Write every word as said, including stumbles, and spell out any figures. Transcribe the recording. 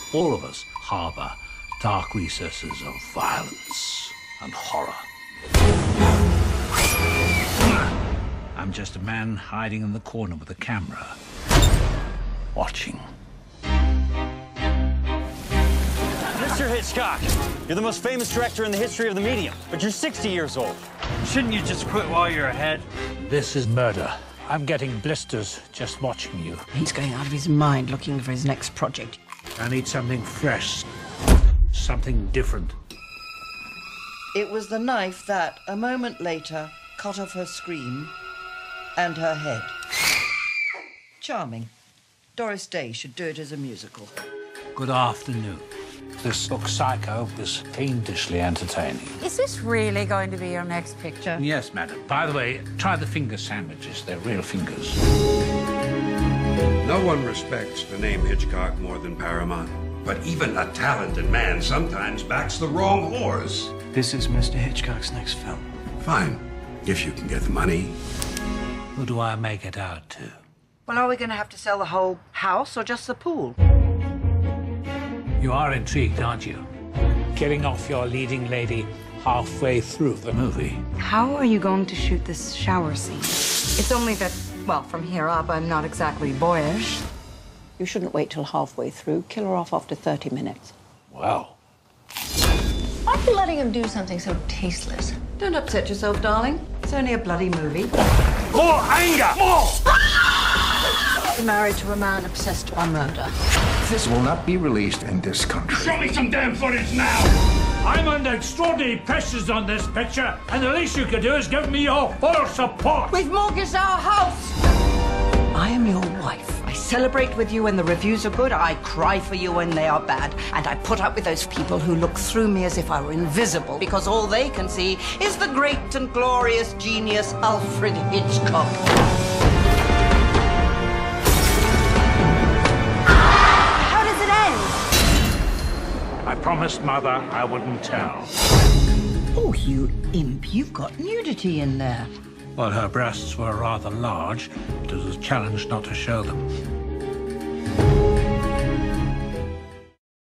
All of us harbour dark recesses of violence and horror. I'm just a man hiding in the corner with a camera, watching. Mister Hitchcock, you're the most famous director in the history of the medium, but you're sixty years old. Shouldn't you just quit while you're ahead? This is murder. I'm getting blisters just watching you. He's going out of his mind looking for his next project. I need something fresh, something different. It was the knife that, a moment later, cut off her scream and her head. Charming. Doris Day should do it as a musical. Good afternoon. This book, Psycho, is fiendishly entertaining. Is this really going to be your next picture? Yes, madam. By the way, try the finger sandwiches. They're real fingers. No one respects the name Hitchcock more than Paramount. But even a talented man sometimes backs the wrong horse. This is Mister Hitchcock's next film. Fine, if you can get the money. Who do I make it out to? Well, are we going to have to sell the whole house or just the pool? You are intrigued, aren't you? Killing off your leading lady halfway through the movie. How are you going to shoot this shower scene? It's only that, well, from here up, I'm not exactly boyish. You shouldn't wait till halfway through. Kill her off after thirty minutes. Well. Why are you letting him do something so tasteless? Don't upset yourself, darling. It's only a bloody movie. More anger! More! You're married to a man obsessed by murder. This will not be released in this country. Show me some damn footage now! I'm under extraordinary pressures on this picture, and the least you can do is give me your full support. We've mortgaged our house! I am your wife. I celebrate with you when the reviews are good. I cry for you when they are bad. And I put up with those people who look through me as if I were invisible because all they can see is the great and glorious genius Alfred Hitchcock. How does it end? I promised Mother I wouldn't tell. Oh, you imp, you've got nudity in there. Well, her breasts were rather large. It was a challenge not to show them.